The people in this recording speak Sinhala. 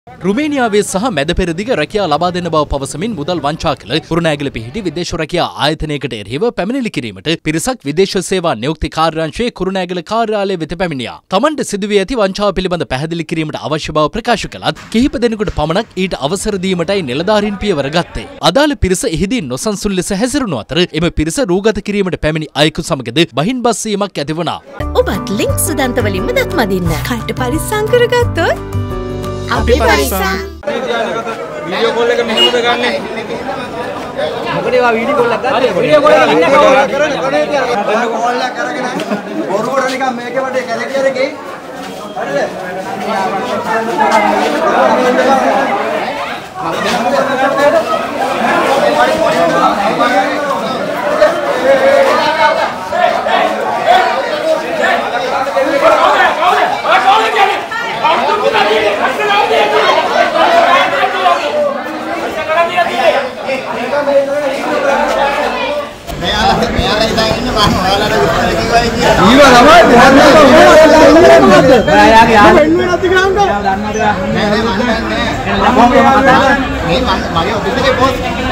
රුමේනියාවේ සහ මැද පෙරදිග රැකියා ලබා දෙන බව පවසමින් මුදල් වංචා කළ කුරුණෑගල පිහිටි විදේශ රැකියා ආයතනයකට එරෙහිව පැමිණිලි කිරීමට පිරිසක් විදේශ සේවා නියුක්ති කාර්යාංශයේ කුරුණෑගල කාර්යාලය වෙත පැමිණියා. තමන්ට සිදුවී ඇති වංචාව පිළිබඳ පැහැදිලි කිරීමට අවශ්‍ය බව ප්‍රකාශ කළත් කිහිප දෙනෙකුට පමණක් ඊට අවසර දීමටයි නිලධාරීන් පියවර ගත්තේ. අදාළ පිරිස එහිදී නොසන්සුන් ලෙස හැසිරුණු අතර එම පිරිස රූගත කිරීමට පැමිණි අයෙකු සමගද බහින්බස්වීමක් ඇති වුණා. ඔබත් ලින්ක් සුදන්ත වලින්ම දත් මදින්න. කට පරිස්සම් කරගත්තොත් අපි පරිස්සම්. වීඩියෝ කෝල් එක මෙහෙමද ගන්නෙ? මොකද ඒවා වීඩියෝ කෝල් එකක් ගන්න. වීඩියෝ කෝල් එක ඉන්න කෝල් එක කරගෙන බොරුවට නිකන් මේකේ වටේ කැලේටියර එකේ මගේ ඔෆිස් එකේ පොත්